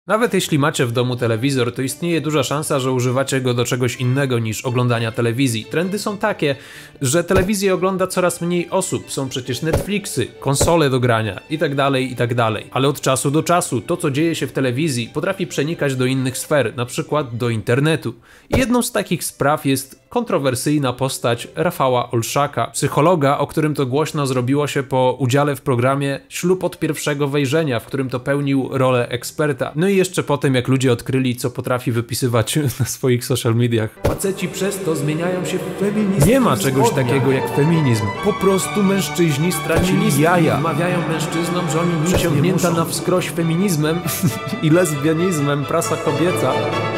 Nawet jeśli macie w domu telewizor, to istnieje duża szansa, że używacie go do czegoś innego niż oglądania telewizji. Trendy są takie, że telewizję ogląda coraz mniej osób, są przecież Netflixy, konsole do grania itd., itd. Ale od czasu do czasu to, co dzieje się w telewizji, potrafi przenikać do innych sfer, na przykład do internetu. I jedną z takich spraw jest kontrowersyjna postać Rafała Olszaka, psychologa, o którym to głośno zrobiło się po udziale w programie Ślub od pierwszego wejrzenia, w którym to pełnił rolę eksperta. No i jeszcze po tym, jak ludzie odkryli, co potrafi wypisywać na swoich social mediach. Faceci przez to zmieniają się w feminizm. Nie ma czegoś takiego jak feminizm. Po prostu mężczyźni stracili jaja. Wmawiają mężczyznom, że oni nic przeciągnięta na wskroś feminizmem i lesbianizmem prasa kobieca.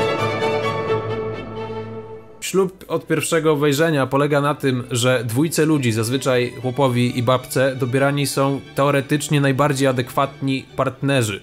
Ślub od pierwszego wejrzenia polega na tym, że dwójce ludzi, zazwyczaj chłopowi i babce, dobierani są teoretycznie najbardziej adekwatni partnerzy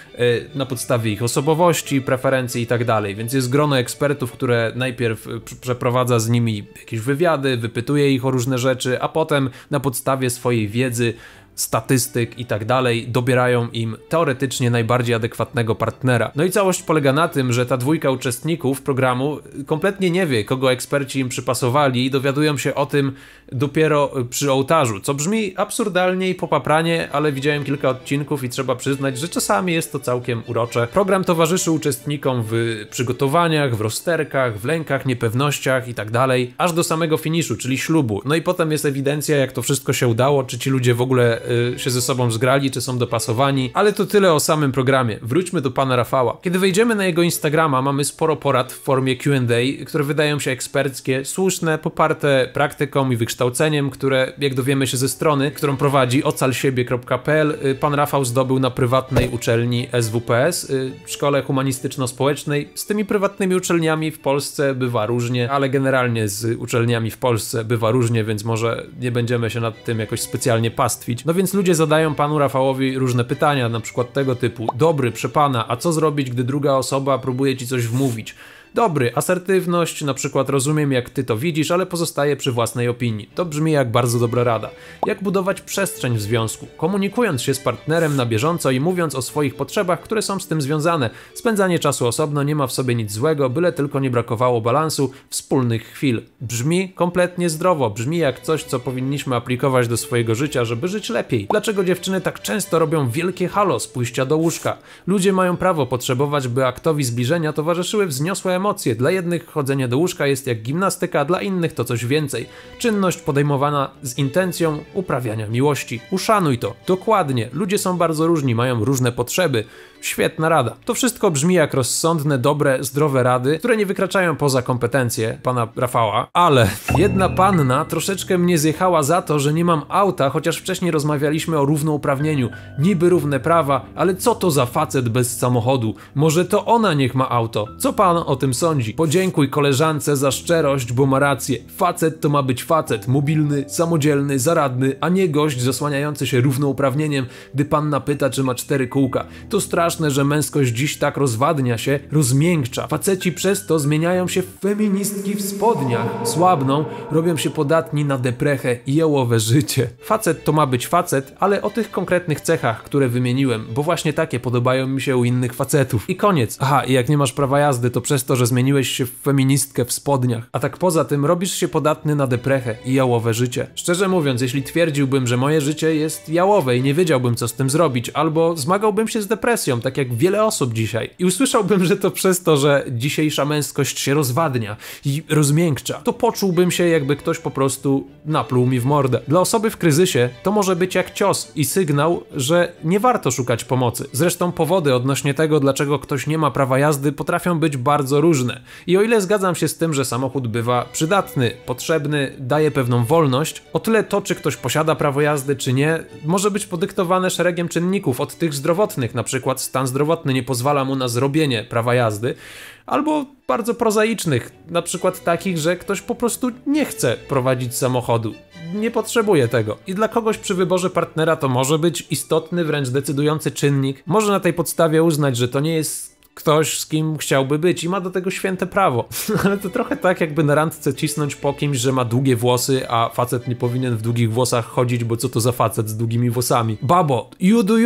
na podstawie ich osobowości, preferencji i tak dalej. Więc jest grono ekspertów, które najpierw przeprowadza z nimi jakieś wywiady, wypytuje ich o różne rzeczy, a potem na podstawie swojej wiedzy, statystyk i tak dalej dobierają im teoretycznie najbardziej adekwatnego partnera. No i całość polega na tym, że ta dwójka uczestników programu kompletnie nie wie, kogo eksperci im przypasowali i dowiadują się o tym dopiero przy ołtarzu, co brzmi absurdalnie i popapranie, ale widziałem kilka odcinków i trzeba przyznać, że czasami jest to całkiem urocze. Program towarzyszy uczestnikom w przygotowaniach, w rozterkach, w lękach, niepewnościach i tak dalej, aż do samego finiszu, czyli ślubu. No i potem jest ewidencja, jak to wszystko się udało, czy ci ludzie w ogóle się ze sobą zgrali, czy są dopasowani, ale to tyle o samym programie. Wróćmy do pana Rafała. Kiedy wejdziemy na jego Instagrama, mamy sporo porad w formie Q&A, które wydają się eksperckie, słuszne, poparte praktyką i wykształceniem, które, jak dowiemy się ze strony, którą prowadzi ocalsiebie.pl, pan Rafał zdobył na prywatnej uczelni SWPS, Szkole Humanistyczno-Społecznej. Z tymi prywatnymi uczelniami w Polsce bywa różnie, ale generalnie z uczelniami w Polsce bywa różnie, więc może nie będziemy się nad tym jakoś specjalnie pastwić. No więc ludzie zadają panu Rafałowi różne pytania, na przykład tego typu: dobry, proszę pana, a co zrobić, gdy druga osoba próbuje ci coś wmówić? Dobry, asertywność, na przykład rozumiem, jak ty to widzisz, ale pozostaję przy własnej opinii. To brzmi jak bardzo dobra rada. Jak budować przestrzeń w związku? Komunikując się z partnerem na bieżąco i mówiąc o swoich potrzebach, które są z tym związane. Spędzanie czasu osobno nie ma w sobie nic złego, byle tylko nie brakowało balansu wspólnych chwil. Brzmi kompletnie zdrowo, brzmi jak coś, co powinniśmy aplikować do swojego życia, żeby żyć lepiej. Dlaczego dziewczyny tak często robią wielkie halo z pójścia do łóżka? Ludzie mają prawo potrzebować, by aktowi zbliżenia towarzyszyły wzniosłe emocje. Dla jednych chodzenie do łóżka jest jak gimnastyka, dla innych to coś więcej. Czynność podejmowana z intencją uprawiania miłości. Uszanuj to. Dokładnie. Ludzie są bardzo różni, mają różne potrzeby. Świetna rada. To wszystko brzmi jak rozsądne, dobre, zdrowe rady, które nie wykraczają poza kompetencje pana Rafała, ale jedna panna troszeczkę mnie zjechała za to, że nie mam auta, chociaż wcześniej rozmawialiśmy o równouprawnieniu. Niby równe prawa, ale co to za facet bez samochodu? Może to ona niech ma auto. Co pan o tym sądzi? Podziękuj koleżance za szczerość, bo ma rację. Facet to ma być facet, mobilny, samodzielny, zaradny, a nie gość zasłaniający się równouprawnieniem, gdy panna pyta, czy ma 4 kółka. To straszne, że męskość dziś tak rozwadnia się, rozmiękcza. Faceci przez to zmieniają się w feministki w spodniach. Słabną, robią się podatni na deprechę i jałowe życie. Facet to ma być facet, ale o tych konkretnych cechach, które wymieniłem, bo właśnie takie podobają mi się u innych facetów. I koniec. Aha, i jak nie masz prawa jazdy, to przez to, że zmieniłeś się w feministkę w spodniach. A tak poza tym robisz się podatny na deprechę i jałowe życie. Szczerze mówiąc, jeśli twierdziłbym, że moje życie jest jałowe i nie wiedziałbym, co z tym zrobić, albo zmagałbym się z depresją, tak jak wiele osób dzisiaj, i usłyszałbym, że to przez to, że dzisiejsza męskość się rozwadnia i rozmiękcza, to poczułbym się, jakby ktoś po prostu napluł mi w mordę. Dla osoby w kryzysie to może być jak cios i sygnał, że nie warto szukać pomocy. Zresztą powody odnośnie tego, dlaczego ktoś nie ma prawa jazdy, potrafią być bardzo różne. I o ile zgadzam się z tym, że samochód bywa przydatny, potrzebny, daje pewną wolność, o tyle to, czy ktoś posiada prawo jazdy, czy nie, może być podyktowane szeregiem czynników, od tych zdrowotnych, na przykład stan zdrowotny nie pozwala mu na zrobienie prawa jazdy, albo bardzo prozaicznych, na przykład takich, że ktoś po prostu nie chce prowadzić samochodu. Nie potrzebuje tego. I dla kogoś przy wyborze partnera to może być istotny, wręcz decydujący czynnik. Może na tej podstawie uznać, że to nie jest ktoś, z kim chciałby być i ma do tego święte prawo. Ale to trochę tak, jakby na randce cisnąć po kimś, że ma długie włosy, a facet nie powinien w długich włosach chodzić, bo co to za facet z długimi włosami. Babo, you do you!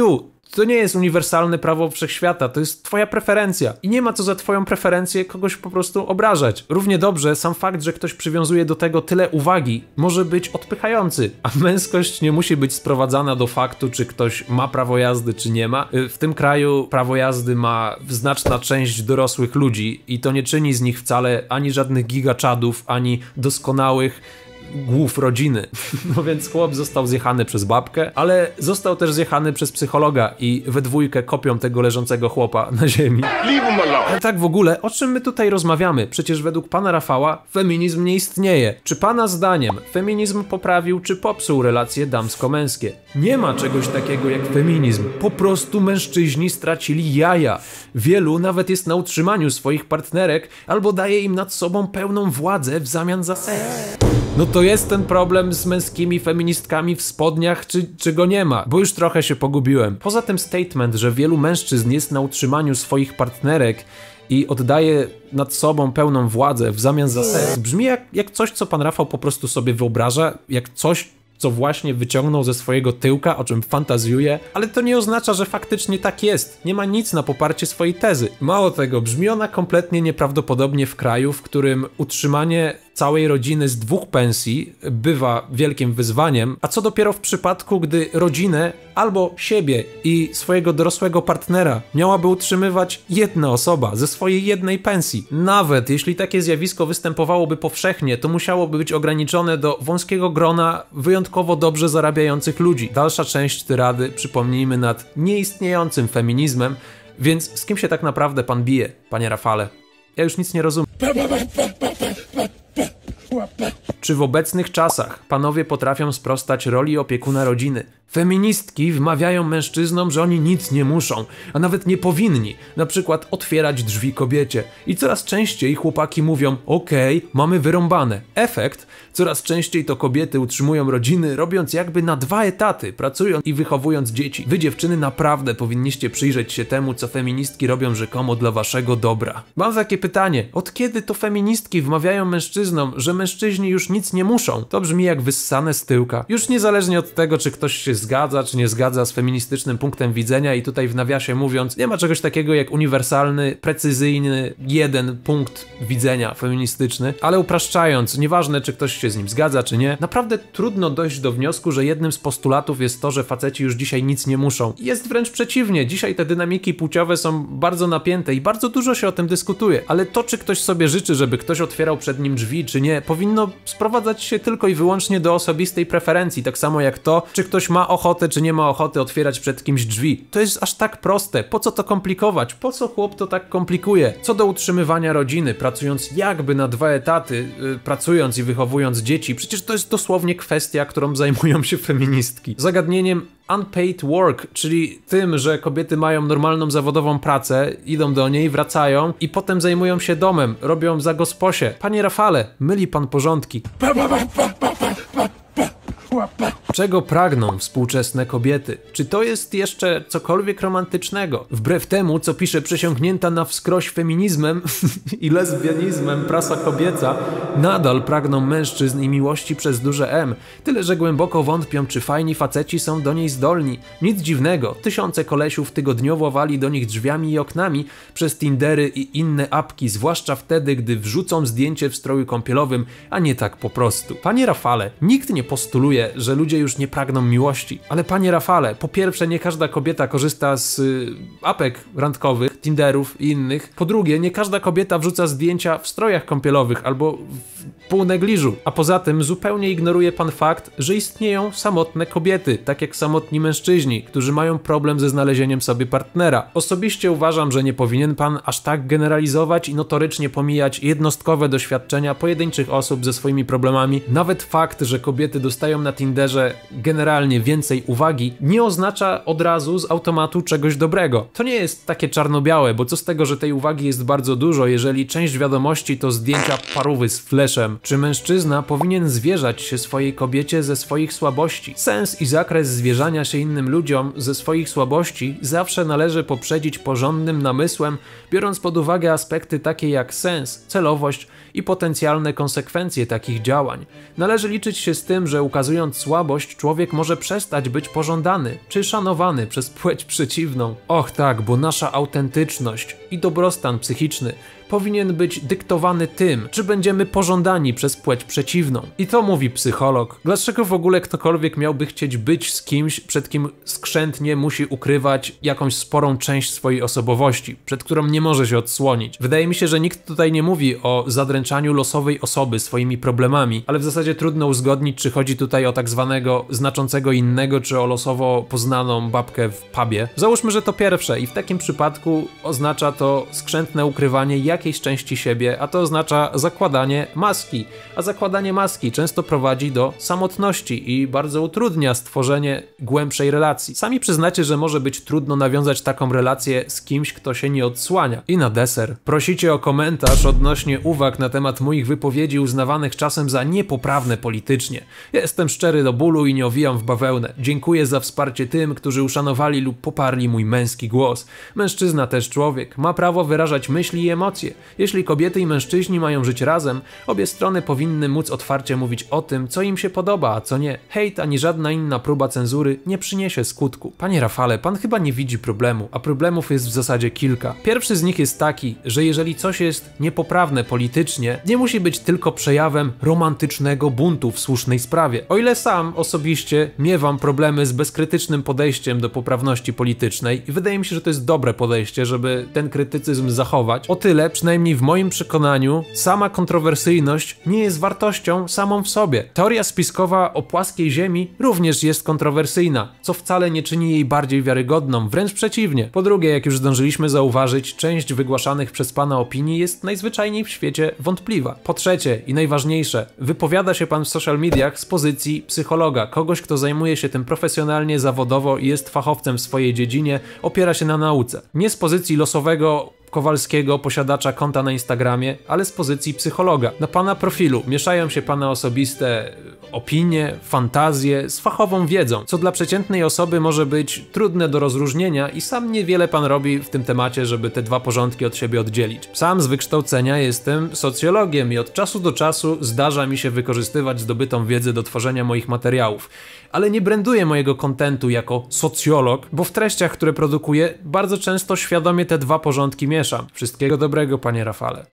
To nie jest uniwersalne prawo wszechświata, to jest twoja preferencja. I nie ma co za twoją preferencję kogoś po prostu obrażać. Równie dobrze sam fakt, że ktoś przywiązuje do tego tyle uwagi, może być odpychający, a męskość nie musi być sprowadzana do faktu, czy ktoś ma prawo jazdy, czy nie ma. W tym kraju prawo jazdy ma znaczna część dorosłych ludzi i to nie czyni z nich wcale ani żadnych gigaczadów, ani doskonałych głów rodziny. No więc chłop został zjechany przez babkę, ale został też zjechany przez psychologa i we dwójkę kopią tego leżącego chłopa na ziemi. Ale tak w ogóle, o czym my tutaj rozmawiamy? Przecież według pana Rafała feminizm nie istnieje. Czy pana zdaniem feminizm poprawił czy popsuł relacje damsko-męskie? Nie ma czegoś takiego jak feminizm. Po prostu mężczyźni stracili jaja. Wielu nawet jest na utrzymaniu swoich partnerek albo daje im nad sobą pełną władzę w zamian za seks. No to jest ten problem z męskimi feministkami w spodniach, czy go nie ma? Bo już trochę się pogubiłem. Poza tym statement, że wielu mężczyzn jest na utrzymaniu swoich partnerek i oddaje nad sobą pełną władzę w zamian za seks, brzmi jak coś, co pan Rafał po prostu sobie wyobraża, jak coś, co właśnie wyciągnął ze swojego tyłka, o czym fantazjuje, ale to nie oznacza, że faktycznie tak jest. Nie ma nic na poparcie swojej tezy. Mało tego, brzmi ona kompletnie nieprawdopodobnie w kraju, w którym utrzymanie całej rodziny z 2 pensji bywa wielkim wyzwaniem, a co dopiero w przypadku, gdy rodzinę albo siebie i swojego dorosłego partnera miałaby utrzymywać jedna osoba ze swojej jednej pensji. Nawet jeśli takie zjawisko występowałoby powszechnie, to musiałoby być ograniczone do wąskiego grona wyjątkowo dobrze zarabiających ludzi. Dalsza część tyrady, przypomnijmy, nad nieistniejącym feminizmem, więc z kim się tak naprawdę pan bije, panie Rafale? Ja już nic nie rozumiem. Czy w obecnych czasach panowie potrafią sprostać roli opiekuna rodziny? Feministki wmawiają mężczyznom, że oni nic nie muszą, a nawet nie powinni, na przykład otwierać drzwi kobiecie. I coraz częściej chłopaki mówią, okej, mamy wyrąbane. Efekt? Coraz częściej to kobiety utrzymują rodziny, robiąc jakby na 2 etaty, pracując i wychowując dzieci. Wy, dziewczyny, naprawdę powinniście przyjrzeć się temu, co feministki robią rzekomo dla waszego dobra. Mam takie pytanie, od kiedy to feministki wmawiają mężczyznom, że mężczyźni już nic nie muszą? To brzmi jak wyssane z tyłka. Już niezależnie od tego, czy ktoś się zgadza, czy nie zgadza z feministycznym punktem widzenia i tutaj w nawiasie mówiąc, nie ma czegoś takiego jak uniwersalny, precyzyjny, jeden punkt widzenia feministyczny, ale upraszczając, nieważne czy ktoś się z nim zgadza, czy nie, naprawdę trudno dojść do wniosku, że jednym z postulatów jest to, że faceci już dzisiaj nic nie muszą. Jest wręcz przeciwnie, dzisiaj te dynamiki płciowe są bardzo napięte i bardzo dużo się o tym dyskutuje, ale to, czy ktoś sobie życzy, żeby ktoś otwierał przed nim drzwi, czy nie, powinno sprowadzać się tylko i wyłącznie do osobistej preferencji, tak samo jak to, czy ktoś ma ochotę, czy nie ma ochoty otwierać przed kimś drzwi. To jest aż tak proste. Po co to komplikować? Po co chłop to tak komplikuje? Co do utrzymywania rodziny, pracując jakby na 2 etaty, pracując i wychowując dzieci, przecież to jest dosłownie kwestia, którą zajmują się feministki. Zagadnieniem unpaid work, czyli tym, że kobiety mają normalną zawodową pracę, idą do niej, wracają i potem zajmują się domem, robią za gosposie. Panie Rafale, myli pan porządki. Czego pragną współczesne kobiety? Czy to jest jeszcze cokolwiek romantycznego? Wbrew temu, co pisze przesiąknięta na wskroś feminizmem i lesbianizmem prasa kobieca, nadal pragną mężczyzn i miłości przez duże M. Tyle, że głęboko wątpią, czy fajni faceci są do niej zdolni. Nic dziwnego, tysiące kolesiów tygodniowo wali do nich drzwiami i oknami przez Tindery i inne apki, zwłaszcza wtedy, gdy wrzucą zdjęcie w stroju kąpielowym, a nie tak po prostu. Panie Rafale, nikt nie postuluje, że ludzie już nie pragną miłości. Ale panie Rafale, po pierwsze, nie każda kobieta korzysta z apek randkowych, Tinderów i innych. Po drugie, nie każda kobieta wrzuca zdjęcia w strojach kąpielowych albo w półnegliżu. A poza tym zupełnie ignoruje pan fakt, że istnieją samotne kobiety, tak jak samotni mężczyźni, którzy mają problem ze znalezieniem sobie partnera. Osobiście uważam, że nie powinien pan aż tak generalizować i notorycznie pomijać jednostkowe doświadczenia pojedynczych osób ze swoimi problemami. Nawet fakt, że kobiety dostają na Tinderze generalnie więcej uwagi, nie oznacza od razu z automatu czegoś dobrego. To nie jest takie czarno-białe, bo co z tego, że tej uwagi jest bardzo dużo, jeżeli część wiadomości to zdjęcia parówy z fleszem. Czy mężczyzna powinien zwierzać się swojej kobiecie ze swoich słabości? Sens i zakres zwierzania się innym ludziom ze swoich słabości zawsze należy poprzedzić porządnym namysłem, biorąc pod uwagę aspekty takie jak sens, celowość i potencjalne konsekwencje takich działań. Należy liczyć się z tym, że ukazując słabość, osobowość, człowiek może przestać być pożądany czy szanowany przez płeć przeciwną. Och tak, bo nasza autentyczność i dobrostan psychiczny powinien być dyktowany tym, czy będziemy pożądani przez płeć przeciwną. I to mówi psycholog. Dlaczego w ogóle ktokolwiek miałby chcieć być z kimś, przed kim skrzętnie musi ukrywać jakąś sporą część swojej osobowości, przed którą nie może się odsłonić? Wydaje mi się, że nikt tutaj nie mówi o zadręczaniu losowej osoby swoimi problemami, ale w zasadzie trudno uzgodnić, czy chodzi tutaj o tak zwanego znaczącego innego, czy o losowo poznaną babkę w pubie. Załóżmy, że to pierwsze i w takim przypadku oznacza to skrzętne ukrywanie jakiejś części siebie, a to oznacza zakładanie maski. A zakładanie maski często prowadzi do samotności i bardzo utrudnia stworzenie głębszej relacji. Sami przyznacie, że może być trudno nawiązać taką relację z kimś, kto się nie odsłania. I na deser. Prosicie o komentarz odnośnie uwag na temat moich wypowiedzi uznawanych czasem za niepoprawne politycznie. Jestem szczery do bólu i nie owijam w bawełnę. Dziękuję za wsparcie tym, którzy uszanowali lub poparli mój męski głos. Mężczyzna też człowiek. Ma prawo wyrażać myśli i emocje. Jeśli kobiety i mężczyźni mają żyć razem, obie strony powinny móc otwarcie mówić o tym, co im się podoba, a co nie. Hejt ani żadna inna próba cenzury nie przyniesie skutku. Panie Rafale, pan chyba nie widzi problemu, a problemów jest w zasadzie kilka. Pierwszy z nich jest taki, że jeżeli coś jest niepoprawne politycznie, nie musi być tylko przejawem romantycznego buntu w słusznej sprawie. O ile sam osobiście miewam problemy z bezkrytycznym podejściem do poprawności politycznej i wydaje mi się, że to jest dobre podejście, żeby ten krytycyzm zachować, o tyle, przynajmniej w moim przekonaniu, sama kontrowersyjność nie jest wartością samą w sobie. Teoria spiskowa o płaskiej ziemi również jest kontrowersyjna, co wcale nie czyni jej bardziej wiarygodną, wręcz przeciwnie. Po drugie, jak już zdążyliśmy zauważyć, część wygłaszanych przez pana opinii jest najzwyczajniej w świecie wątpliwa. Po trzecie i najważniejsze, wypowiada się pan w social mediach z pozycji psychologa, kogoś, kto zajmuje się tym profesjonalnie, zawodowo i jest fachowcem w swojej dziedzinie, opiera się na nauce. Nie z pozycji losowego Kowalskiego, posiadacza konta na Instagramie, ale z pozycji psychologa. Na pana profilu mieszają się pana osobiste opinie, fantazje z fachową wiedzą, co dla przeciętnej osoby może być trudne do rozróżnienia i sam niewiele pan robi w tym temacie, żeby te dwa porządki od siebie oddzielić. Sam z wykształcenia jestem socjologiem i od czasu do czasu zdarza mi się wykorzystywać zdobytą wiedzę do tworzenia moich materiałów. Ale nie branduję mojego kontentu jako socjolog, bo w treściach, które produkuję, bardzo często świadomie te dwa porządki mieszam. Wszystkiego dobrego, panie Rafale.